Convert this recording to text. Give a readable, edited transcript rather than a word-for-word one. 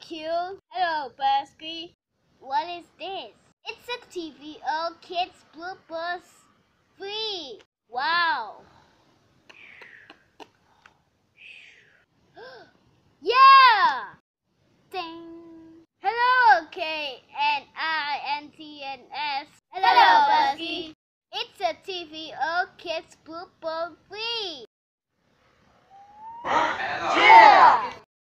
cute. Hello, Pasqui. What is this? It's a TVO Kids Bloopers free. Wow. Yeah. Ding. Hello, KNINTNS. Hello, Pasqui. It's a TVO Kids Blooper free.